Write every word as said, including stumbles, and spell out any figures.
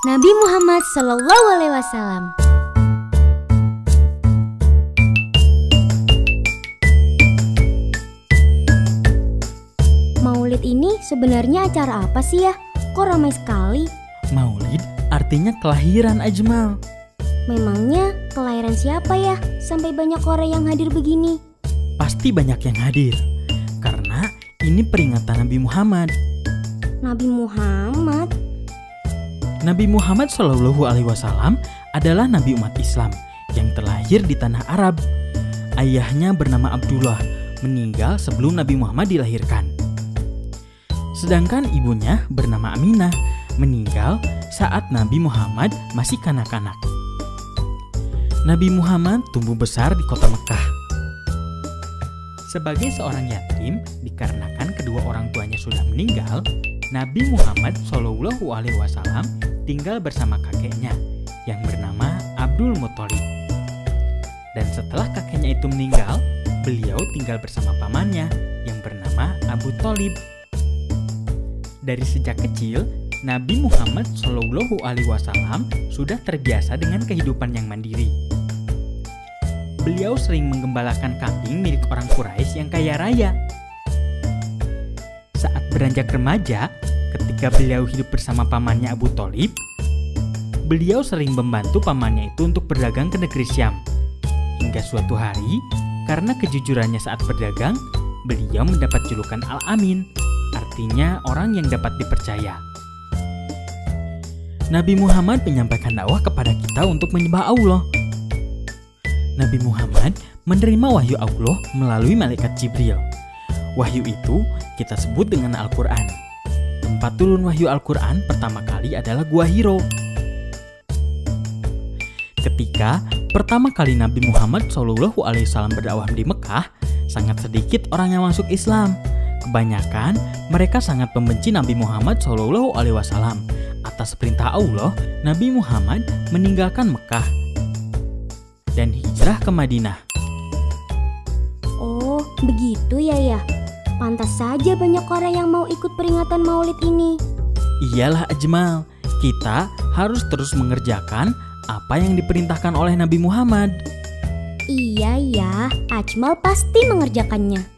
Nabi Muhammad Shallallahu Alaihi Wasallam. Maulid ini sebenarnya acara apa sih ya? Kok ramai sekali? Maulid artinya kelahiran, Ajmal. Memangnya kelahiran siapa ya sampai banyak orang yang hadir begini? Pasti banyak yang hadir, karena ini peringatan Nabi Muhammad. Nabi Muhammad? Nabi Muhammad Shallallahu Alaihi Wasallam adalah Nabi umat Islam yang terlahir di tanah Arab. Ayahnya bernama Abdullah, meninggal sebelum Nabi Muhammad dilahirkan. Sedangkan ibunya bernama Aminah, meninggal saat Nabi Muhammad masih kanak-kanak. Nabi Muhammad tumbuh besar di kota Mekah. Sebagai seorang yatim, dikarenakan kedua orang tuanya sudah meninggal, Nabi Muhammad Shallallahu Alaihi Wasallam tinggal bersama kakeknya yang bernama Abdul Muthalib. Dan setelah kakeknya itu meninggal, beliau tinggal bersama pamannya yang bernama Abu Thalib. Dari sejak kecil, Nabi Muhammad Shallallahu Alaihi Wasallam sudah terbiasa dengan kehidupan yang mandiri. Beliau sering menggembalakan kambing milik orang Quraisy yang kaya raya. Saat beranjak remaja, ketika beliau hidup bersama pamannya Abu Thalib, beliau sering membantu pamannya itu untuk berdagang ke negeri Syam. Hingga suatu hari, karena kejujurannya saat berdagang, beliau mendapat julukan Al-Amin, artinya orang yang dapat dipercaya. Nabi Muhammad menyampaikan dakwah kepada kita untuk menyembah Allah. Nabi Muhammad menerima wahyu Allah melalui malaikat Jibril. Wahyu itu kita sebut dengan Al-Quran. Tempat turun wahyu Al-Quran pertama kali adalah Gua Hiro. Ketika pertama kali Nabi Muhammad Shallallahu Alaihi Wasallam berdakwah di Mekah, sangat sedikit orang yang masuk Islam. Kebanyakan mereka sangat membenci Nabi Muhammad Shallallahu Alaihi Wasallam. Atas perintah Allah, Nabi Muhammad meninggalkan Mekah dan hijrah ke Madinah. Oh, begitu ya ya. Pantas saja banyak orang yang mau ikut peringatan Maulid ini. Iyalah Ajmal, kita harus terus mengerjakan apa yang diperintahkan oleh Nabi Muhammad. Iya ya, Ajmal pasti mengerjakannya.